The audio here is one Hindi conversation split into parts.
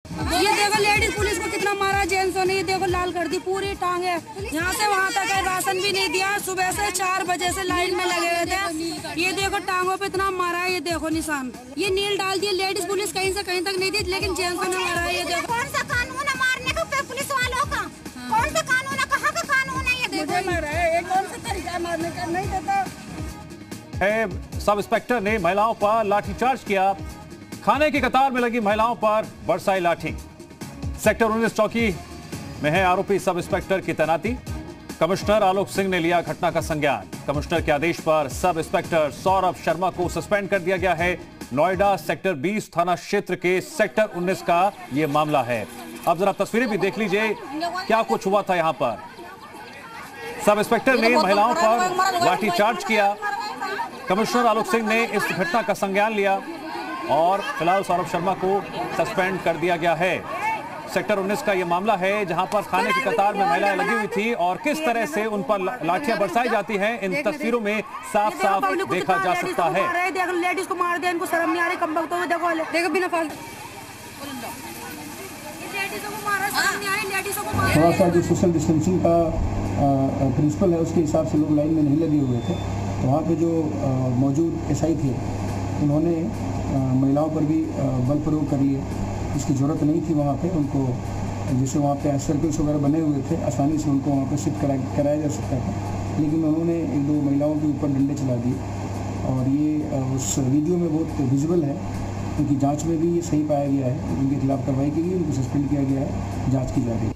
ये देखो लेडीज पुलिस को कितना मारा जेंट्सों ने, ये देखो लाल कर दी पूरी टांग है। यहाँ से वहाँ तक है, राशन भी नहीं दिया। सुबह से 4 बजे से लाइन में लगे हुए थे। ये देखो टांगों पे इतना मारा है, ये देखो निशान। ये नील डाल दिए, लेडीज पुलिस कहीं से कहीं तक नहीं दी, लेकिन जेंट्सों ने मारा है। ये देखो कौन सा कानून है मारने का पुलिस वालों का? कौन सा कानून है, कहाँ का कानून है? ये देखो मारा है, कौन सा तरीका मारने का नहीं देता है। सब इंस्पेक्टर ने महिलाओं पर लाठीचार्ज किया। खाने की कतार में लगी महिलाओं पर बरसाई लाठी। सेक्टर 19 चौकी में है आरोपी सब इंस्पेक्टर की तैनाती। कमिश्नर आलोक सिंह ने लिया घटना का संज्ञान। कमिश्नर के आदेश पर सब इंस्पेक्टर सौरभ शर्मा को सस्पेंड कर दिया गया है। नोएडा सेक्टर 20 थाना क्षेत्र के सेक्टर 19 का यह मामला है। अब जरा तस्वीरें भी देख लीजिए क्या कुछ हुआ था यहां पर। सब इंस्पेक्टर ने महिलाओं पर लाठीचार्ज किया। कमिश्नर आलोक सिंह ने इस घटना का संज्ञान लिया और फिलहाल सौरभ शर्मा को सस्पेंड कर दिया गया है। सेक्टर 19 का यह मामला है जहां पर खाने की कतार में महिलाएं लगी हुई थी और किस तरह से उन पर लाठियां बरसाई जाती हैं इन तस्वीरों में साफ साफ देखा जा सकता है। लेडीज को मार दिया, इनको शर्म नहीं आ रही, कम वक्त तो देखो देखो बिना फालतू थोड़ा सा जो सोशल डिस्टेंसिंग का प्रिंसिपल है उसके हिसाब से लोग लाइन में नहीं लगे हुए थे। तो वहाँ पे जो मौजूद एसआई थे उन्होंने महिलाओं पर भी बल प्रयोग कर लिए, इसकी ज़रूरत नहीं थी वहाँ पे उनको। जैसे वहाँ पे सर्कल्स वगैरह बने हुए थे, आसानी से उनको वहाँ पे शिफ्ट कराया जा सकता था, लेकिन उन्होंने 1-2 महिलाओं के ऊपर डंडे चला दिए। और ये उस वीडियो में बहुत विजिबल है, उनकी जांच में भी ये सही पाया गया है। उनके खिलाफ कार्रवाई की गई, उनको सस्पेंड किया गया है, जाँच की जा रही है।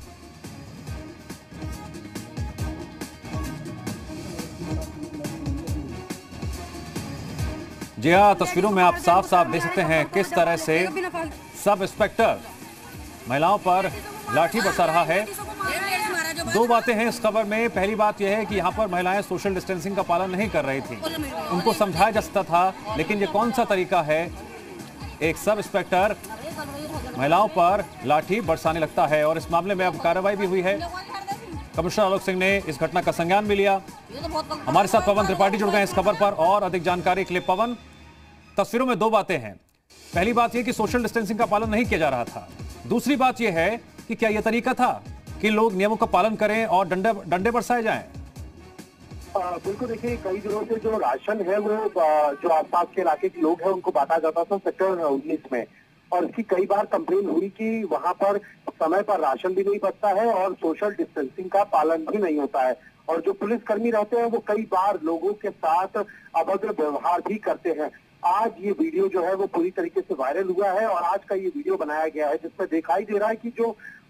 जी हाँ, तस्वीरों में आप साफ साफ देख सकते हैं किस तरह से सब इंस्पेक्टर महिलाओं पर लाठी बरसा रहा है। 2 बातें हैं इस खबर में। पहली बात यह है कि यहाँ पर महिलाएं सोशल डिस्टेंसिंग का पालन नहीं कर रही थी, उनको समझाया जा सकता था, लेकिन ये कौन सा तरीका है? एक सब इंस्पेक्टर महिलाओं पर लाठी बरसाने लगता है और इस मामले में अब कार्रवाई भी हुई है। कमिश्नर आलोक सिंह ने इस घटना का संज्ञान भी लिया। हमारे साथ पवन त्रिपाठी जुड़ गए हैं इस खबर पर और अधिक जानकारी के लिए। पवन, तस्वीरों में 2 बातें हैं। पहली बात यह कि सोशल डिस्टेंसिंग का पालन नहीं किया जा रहा था। दूसरी बात यह है कि क्या यह तरीका था कि लोग नियमों का पालन करें और डंडे बरसाए जाएं? बिल्कुल, देखिए कई दिनों से जो राशन है वो जो आसपास के इलाके के लोग हैं उनको बांटा जाता था सेक्टर 19 में, और इसकी कई बार कंप्लेन हुई कि वहां पर समय पर राशन भी नहीं बचता है और सोशल डिस्टेंसिंग का पालन भी नहीं होता है, और जो पुलिसकर्मी रहते हैं वो कई बार लोगों के साथ अभद्र व्यवहार भी करते हैं। आज ये वीडियो जो है वो पूरी तरीके से वायरल हुआ है और आज का ये वीडियो बनाया गया है जिसमें दिखाई दे रहा है कि जो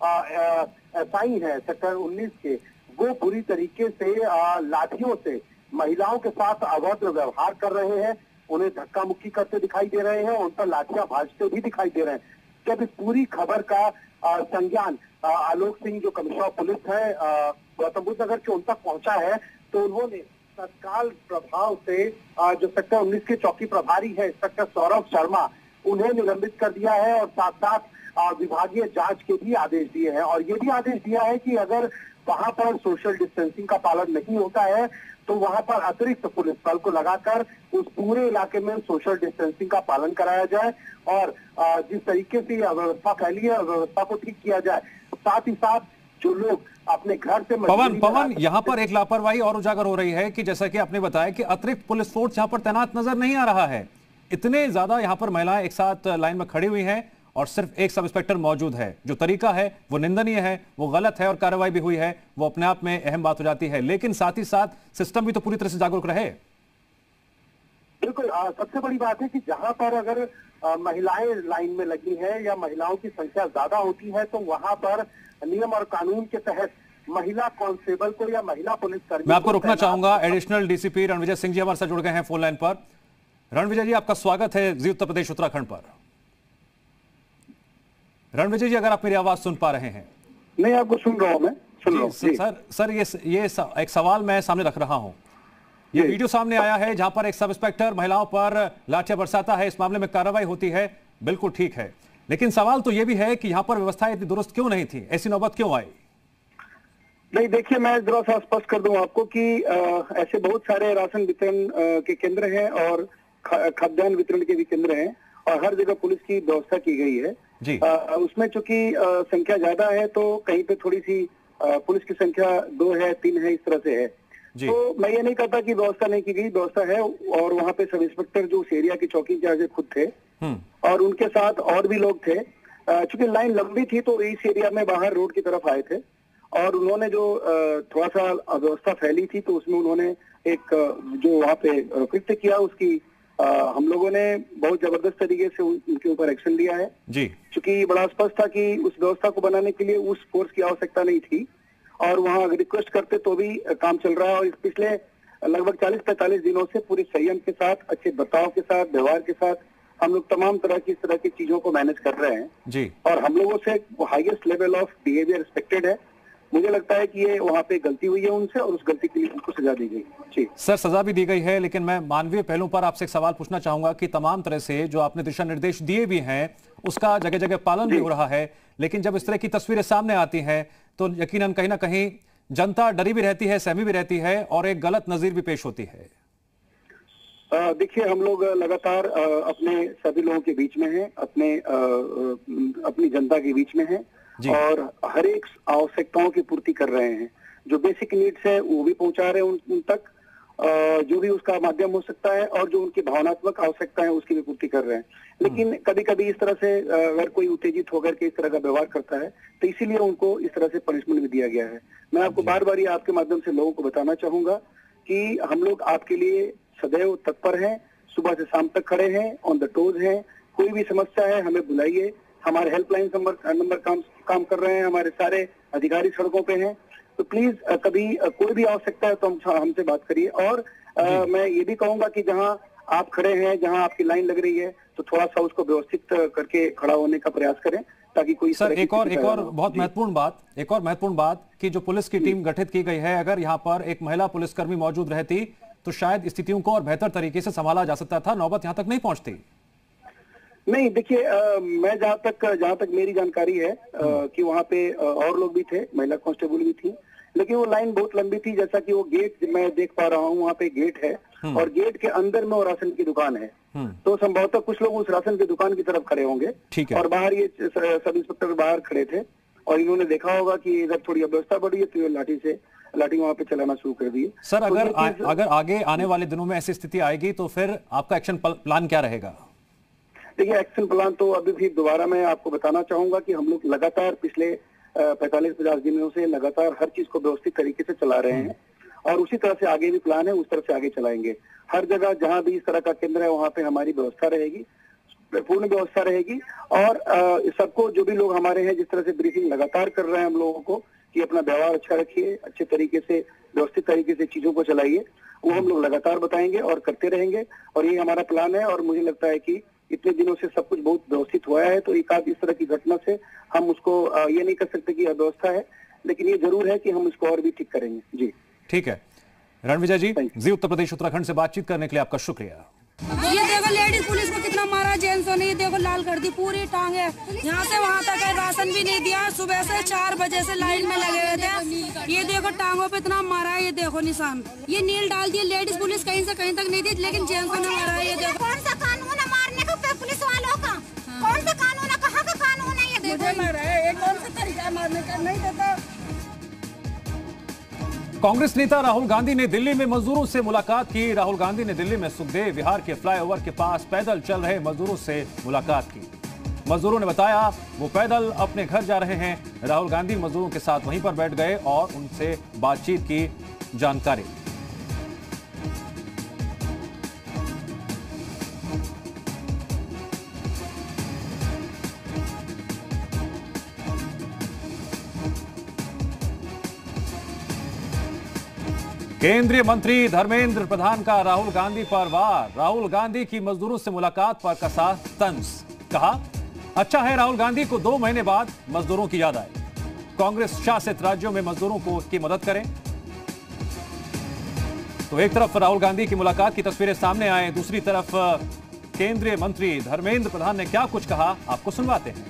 एसआई है सेक्टर 19 के, वो पूरी तरीके से लाठियों से महिलाओं के साथ अभद्र व्यवहार कर रहे हैं, उन्हें धक्का मुक्की करते दिखाई दे रहे हैं, उन पर लाठियां भाजते भी दिखाई दे रहे हैं। जब इस पूरी खबर का संज्ञान आलोक सिंह जो कमिश्नर पुलिस है गौतम बुद्ध नगर के उन तक पहुंचा है, तो उन्होंने तत्काल प्रभाव से जो सेक्टर 19 के चौकी प्रभारी है इंस्पेक्टर सौरभ शर्मा, उन्हें निलंबित कर दिया है और साथ साथ विभागीय जांच के भी आदेश दिए हैं। और ये भी आदेश दिया है कि अगर वहां पर सोशल डिस्टेंसिंग का पालन नहीं होता है तो वहां पर अतिरिक्त पुलिस बल को लगाकर उस पूरे इलाके में सोशल डिस्टेंसिंग का पालन कराया जाए और जिस तरीके से अव्यवस्था फैली है अव्यवस्था को ठीक किया जाए। साथ ही साथ जो लोग अपने घर से पवन यहाँ पर एक लापरवाही और उजागर हो रही है कि जैसा कि आपने बताया कि अतिरिक्त पुलिस फोर्स यहाँ पर तैनात नजर नहीं आ रहा है। इतने ज्यादा यहाँ पर महिलाएं एक साथ लाइन में खड़ी हुई हैं और सिर्फ एक सब इंस्पेक्टर मौजूद है। जो तरीका है वो निंदनीय है, वो गलत है और कार्रवाई भी हुई है, वो अपने आप में अहम बात हो जाती है, लेकिन साथ ही साथ सिस्टम भी तो पूरी तरह से जागरूक रहे। बिल्कुल, सबसे बड़ी बात है कि जहां पर अगर महिलाएं लाइन में लगी हैं या महिलाओं की संख्या ज्यादा होती है तो वहां पर नियम और कानून के तहत महिला कांस्टेबल को या महिला पुलिसकर्मी। मैं आपको रोकना चाहूंगा। एडिशनल डीसीपी रणविजय सिंह जी हमारे साथ जुड़ गए हैं फोन लाइन पर। रणविजय जी, आपका स्वागत है जी उत्तर प्रदेश उत्तराखंड पर। रणविजय जी, अगर आप मेरी आवाज सुन पा रहे हैं? नहीं, आपको सुन रहा हूं मैं, सुन रहा हूं। सर ये एक सवाल मैं सामने रख रहा हूं। ये वीडियो सामने आया है जहां पर एक सब इंस्पेक्टर महिलाओं पर लाठियां बरसाता है, इस मामले में कार्रवाई होती है, बिल्कुल ठीक है, लेकिन सवाल तो यह भी है कि यहां पर व्यवस्था इतनी दुरुस्त क्यों नहीं थी, ऐसी नौबत क्यों आई? नहीं, देखिए मैं जरा सा स्पष्ट कर दूं आपको कि ऐसे बहुत सारे राशन वितरण के केंद्र हैं और खाद्यान्न वितरण के भी केंद्र हैं और हर जगह पुलिस की व्यवस्था की गई है। जी। उसमें चूंकि संख्या ज्यादा है तो कहीं पे थोड़ी सी पुलिस की संख्या 2 है 3 है, इस तरह से है। जी। तो मैं ये नहीं कहता कि व्यवस्था नहीं की गई, व्यवस्था है। और वहाँ पे सब इंस्पेक्टर जो उस एरिया की चौकी इंचार्ज खुद थे और उनके साथ और भी लोग थे। चूंकि लाइन लंबी थी तो इस एरिया में बाहर रोड की तरफ आए थे और उन्होंने जो थोड़ा सा अव्यवस्था फैली थी तो उसमें उन्होंने एक जो वहाँ पे कृत्य किया उसकी हम लोगों ने बहुत जबरदस्त तरीके से उनके ऊपर एक्शन लिया है जी। चूंकि बड़ा स्पष्ट था कि उस व्यवस्था को बनाने के लिए उस फोर्स की आवश्यकता नहीं थी और वहाँ रिक्वेस्ट करते तो भी काम चल रहा है। और इस पिछले लगभग 40-45 दिनों से पूरे संयम के साथ, अच्छे बर्ताव के साथ, व्यवहार के साथ हम लोग तमाम तरह की चीजों को मैनेज कर रहे हैं जी। और हम लोगों से highest level of behaviour expected है। मुझे लगता है कि ये वहाँ पे गलती हुई है उनसे और उस गलती के लिए उनको सजा दी गई। जी सर, सजा भी दी गई है, लेकिन मैं मानवीय पहलू पर आपसे एक सवाल पूछना चाहूंगा कि तमाम तरह से जो आपने दिशा निर्देश दिए भी हैं उसका जगह जगह पालन भी हो रहा है, लेकिन जब इस तरह की तस्वीरें सामने आती हैं तो यकीनन कहीं ना कहीं जनता डरी भी रहती है, सहमी भी रहती है और एक गलत नजीर भी पेश होती है। देखिए, हम लोग लगातार अपने सभी लोगों के बीच में हैं, अपनी जनता के बीच में हैं और हर एक आवश्यकताओं की पूर्ति कर रहे हैं। जो बेसिक नीड्स है वो भी पहुंचा रहे हैं उन तक, जो भी उसका माध्यम हो सकता है और जो उनकी भावनात्मक आवश्यकता है उसकी भी पूर्ति कर रहे हैं। लेकिन कभी कभी इस तरह से अगर कोई उत्तेजित होकर के इस तरह का व्यवहार करता है तो इसीलिए उनको इस तरह से पनिशमेंट भी दिया गया है। मैं आपको बार बार ये आपके माध्यम से लोगों को बताना चाहूंगा कि हम लोग आपके लिए सदैव तत्पर हैं, सुबह से शाम तक खड़े हैं, ऑन द टोज हैं। कोई भी समस्या है हमें बुलाइए, हमारे हेल्पलाइन नंबर काम कर रहे हैं, हमारे सारे अधिकारी सड़कों पे हैं। तो प्लीज कभी कोई भी आवश्यकता है तो हमसे बात करिए। और मैं ये भी कहूंगा कि जहां आप खड़े हैं, जहां आपकी लाइन लग रही है तो थोड़ा सा उसको व्यवस्थित करके खड़ा होने का प्रयास करें ताकि कोई सर एक और बहुत महत्वपूर्ण बात कि जो पुलिस की टीम गठित की गई है, अगर यहाँ पर एक महिला पुलिसकर्मी मौजूद रहती तो शायद स्थितियों को और बेहतर तरीके से संभाला जा सकता था, नौबत यहाँ तक नहीं पहुंचती। नहीं, देखिए, मैं जहाँ तक मेरी जानकारी है कि वहाँ पे और लोग भी थे, महिला कांस्टेबल भी थी, लेकिन वो लाइन बहुत लंबी थी। जैसा कि वो गेट मैं देख पा रहा हूँ, वहाँ पे गेट है और गेट के अंदर में वो राशन की दुकान है। तो संभवतः कुछ लोग उस राशन की दुकान की तरफ खड़े होंगे और बाहर ये सब इंस्पेक्टर बाहर खड़े थे और इन्होंने देखा होगा कि इधर थोड़ी अव्यवस्था बढ़ी है तो लाठी वहाँ पे चलाना शुरू कर दी। सर, अगर आगे आने वाले दिनों में ऐसी स्थिति आएगी तो फिर आपका एक्शन प्लान क्या रहेगा? देखिए, एक्शन प्लान तो अभी भी दोबारा मैं आपको बताना चाहूंगा कि हम लोग लगातार पिछले 45-50 दिनों से लगातार हर चीज को व्यवस्थित तरीके से चला रहे हैं और उसी तरह से आगे भी प्लान है, उस तरह से आगे चलाएंगे। हर जगह जहां भी इस तरह का केंद्र है वहां पे हमारी व्यवस्था रहेगी, पूर्ण व्यवस्था रहेगी और सबको, जो भी लोग हमारे हैं, जिस तरह से ब्रीफिंग लगातार कर रहे हैं हम लोगों को कि अपना व्यवहार अच्छा रखिए, अच्छे तरीके से व्यवस्थित तरीके से चीजों को चलाइए, वो हम लोग लगातार बताएंगे और करते रहेंगे और ये हमारा प्लान है। और मुझे लगता है कि इतने दिनों से सब कुछ बहुत व्यवस्थित हुआ है तो एक आध इस तरह की घटना से हम उसको ये नहीं कर सकते कि अव्यवस्था है, लेकिन ये जरूर है कि हम इसको और भी ठीक करेंगे। जी ठीक है। रणविजय जी उत्तर प्रदेश उत्तराखंड से बातचीत करने के लिए आपका शुक्रिया। ये देखो लेडीज पुलिस को कितना मारा, जेंट्सों ने, ये देखो लाल कर दी पूरी टांग है, यहाँ से वहाँ तक है, राशन भी नहीं दिया। सुबह से 4 बजे से लाइन में लगे हुए थे। ये देखो टांगों पे इतना मारा है, ये देखो निशान, ये नील डाल दिए। लेडीज पुलिस कहीं से कहीं तक नहीं दी, लेकिन जेंट्सों ने मारा है। ये देखो कौन सा कानून है मारने का पुलिस वालों का? कौन सा कानून है, कहाँ का कानून है? ये देखो मारा है, कौन सा तरीका मारने का नहीं देता। कांग्रेस नेता राहुल गांधी ने दिल्ली में मजदूरों से मुलाकात की। राहुल गांधी ने दिल्ली में सुखदेव विहार के फ्लाईओवर के पास पैदल चल रहे मजदूरों से मुलाकात की। मजदूरों ने बताया वो पैदल अपने घर जा रहे हैं। राहुल गांधी मजदूरों के साथ वहीं पर बैठ गए और उनसे बातचीत की जानकारी। केंद्रीय मंत्री धर्मेंद्र प्रधान का राहुल गांधी पर वार। राहुल गांधी की मजदूरों से मुलाकात पर कसा तंज। कहा अच्छा है राहुल गांधी को 2 महीने बाद मजदूरों की याद आई। कांग्रेस शासित राज्यों में मजदूरों की मदद करें। तो एक तरफ राहुल गांधी की मुलाकात की तस्वीरें सामने आए, दूसरी तरफ केंद्रीय मंत्री धर्मेंद्र प्रधान ने क्या कुछ कहा, आपको सुनवाते हैं।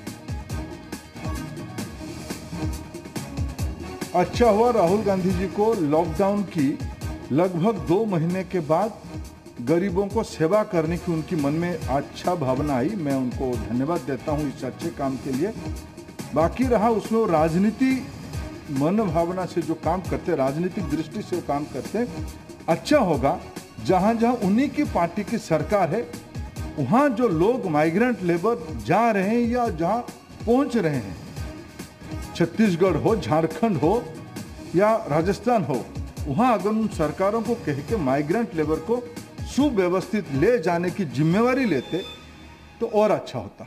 अच्छा हुआ राहुल गांधी जी को लॉकडाउन की लगभग 2 महीने के बाद गरीबों को सेवा करने की उनकी मन में अच्छा भावना आई। मैं उनको धन्यवाद देता हूं इस अच्छे काम के लिए। बाकी रहा उसमें वो राजनीति मन भावना से जो काम करते, राजनीतिक दृष्टि से वो काम करते, अच्छा होगा। जहां जहां उन्हीं की पार्टी की सरकार है वहां जो लोग माइग्रेंट लेबर जा रहे हैं या जहां पहुंच रहे हैं, छत्तीसगढ़ हो, झारखंड हो या राजस्थान हो, वहां अगर उन सरकारों को कह के माइग्रेंट लेबर को सुव्यवस्थित ले जाने की जिम्मेवारी लेते तो और अच्छा होता।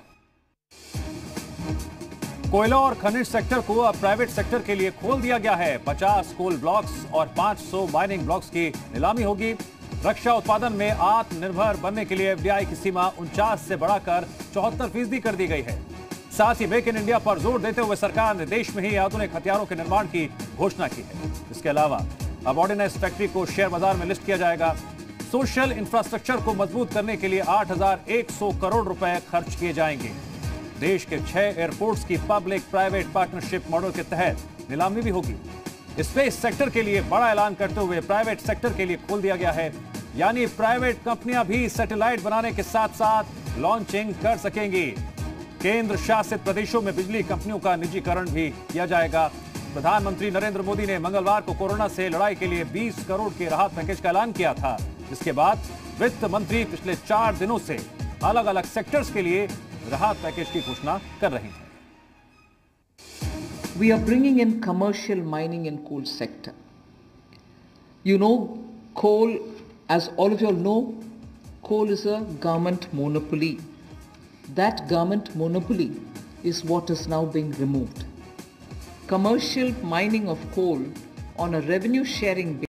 कोयला और खनिज सेक्टर को अब प्राइवेट सेक्टर के लिए खोल दिया गया है। 50 कोल ब्लॉक्स और 500 माइनिंग ब्लॉक्स की नीलामी होगी। रक्षा उत्पादन में आत्मनिर्भर बनने के लिए एफडीआई की सीमा 49 से बढ़ाकर 74% कर दी गई है। साथ ही मेक इन इंडिया पर जोर देते हुए सरकार ने देश में ही आधुनिक हथियारों के निर्माण की घोषणा की है। इसके अलावा अब ऑर्डिनेंस फैक्ट्री को शेयर बाजार में लिस्ट किया जाएगा। सोशल इंफ्रास्ट्रक्चर को मजबूत करने के लिए 8100 करोड़ रुपए खर्च किए जाएंगे। देश के 6 एयरपोर्ट्स की पब्लिक प्राइवेट पार्टनरशिप मॉडल के तहत नीलामी भी होगी। स्पेस सेक्टर के लिए बड़ा ऐलान करते हुए प्राइवेट सेक्टर के लिए खोल दिया गया है, यानी प्राइवेट कंपनियां भी सैटेलाइट बनाने के साथ साथ लॉन्चिंग कर सकेंगी। केंद्र शासित प्रदेशों में बिजली कंपनियों का निजीकरण भी किया जाएगा। प्रधानमंत्री नरेंद्र मोदी ने मंगलवार को कोरोना से लड़ाई के लिए 20 करोड़ के राहत पैकेज का ऐलान किया था। इसके बाद वित्त मंत्री पिछले 4 दिनों से अलग अलग सेक्टर्स के लिए राहत पैकेज की घोषणा कर रहे हैं। We are bringing in commercial mining and coal sector. You know, coal, as all of you all know, coal is a government monopoly. That government monopoly is what is now being removed. Commercial mining of coal on a revenue sharing basis